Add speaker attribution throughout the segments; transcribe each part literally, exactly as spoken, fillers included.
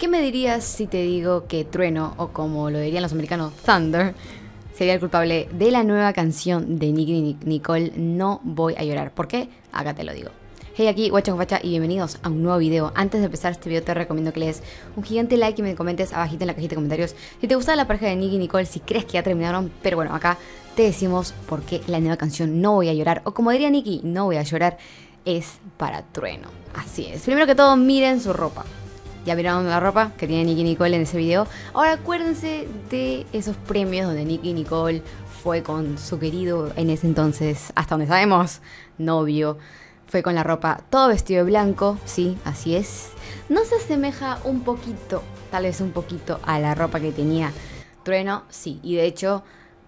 Speaker 1: ¿Qué me dirías si te digo que Trueno, o como lo dirían los americanos, Thunder, sería el culpable de la nueva canción de Nicki Nicole, No Voy a Llorar? ¿Por qué? Acá te lo digo. Hey, aquí Guacha con Facha y bienvenidos a un nuevo video. Antes de empezar este video te recomiendo que le des un gigante like y me comentes abajito en la cajita de comentarios si te gusta la pareja de Nicki Nicole, si crees que ya terminaron. Pero bueno, acá te decimos por qué la nueva canción No Voy a Llorar, o como diría Nicki, No Voy a Llorar, es para Trueno. Así es. Primero que todo, miren su ropa. Ya vieron la ropa que tiene Nicki Nicole en ese video. Ahora acuérdense de esos premios donde Nicki Nicole fue con su querido, en ese entonces, hasta donde sabemos, novio. Fue con la ropa todo vestido de blanco, sí, así es. ¿No se asemeja un poquito, tal vez un poquito, a la ropa que tenía Trueno? Sí, y de hecho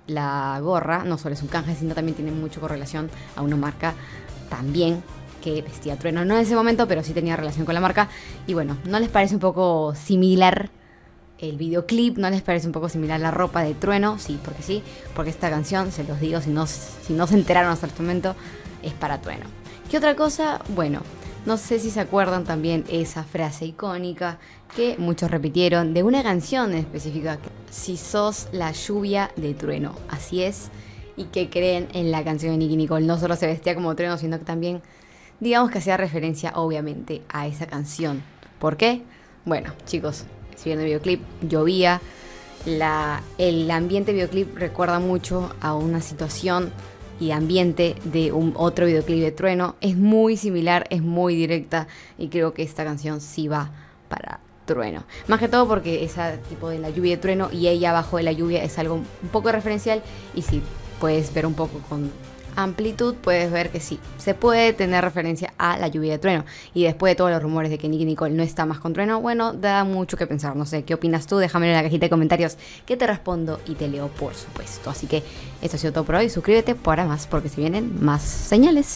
Speaker 1: la gorra no solo es un canje, sino también tiene mucha correlación a una marca también que vestía Trueno, no en ese momento, pero sí tenía relación con la marca. Y bueno, ¿no les parece un poco similar el videoclip? ¿No les parece un poco similar la ropa de Trueno? Sí, porque sí, porque esta canción, se los digo, si no, si no se enteraron hasta este momento, es para Trueno. ¿Qué otra cosa? Bueno, no sé si se acuerdan también esa frase icónica que muchos repitieron de una canción en específica: si sos la lluvia de Trueno. Así es. Y que creen en la canción de Nicki Nicole, no solo se vestía como Trueno, sino que también, digamos que hacía referencia obviamente a esa canción. ¿Por qué? Bueno, chicos, si vieron el videoclip, llovía. La, el ambiente videoclip recuerda mucho a una situación y ambiente de un otro videoclip de Trueno. Es muy similar, es muy directa, y creo que esta canción sí va para Trueno. Más que todo porque ese tipo de la lluvia de Trueno y ella abajo de la lluvia es algo un poco referencial, y si puedes ver un poco con amplitud, puedes ver que sí, se puede tener referencia a la lluvia de Trueno. Y después de todos los rumores de que Nicki Nicole no está más con Trueno, bueno, da mucho que pensar. No sé, ¿qué opinas tú? Déjamelo en la cajita de comentarios, que te respondo y te leo, por supuesto. Así que esto ha sido todo por hoy. Suscríbete para más, porque se vienen más señales.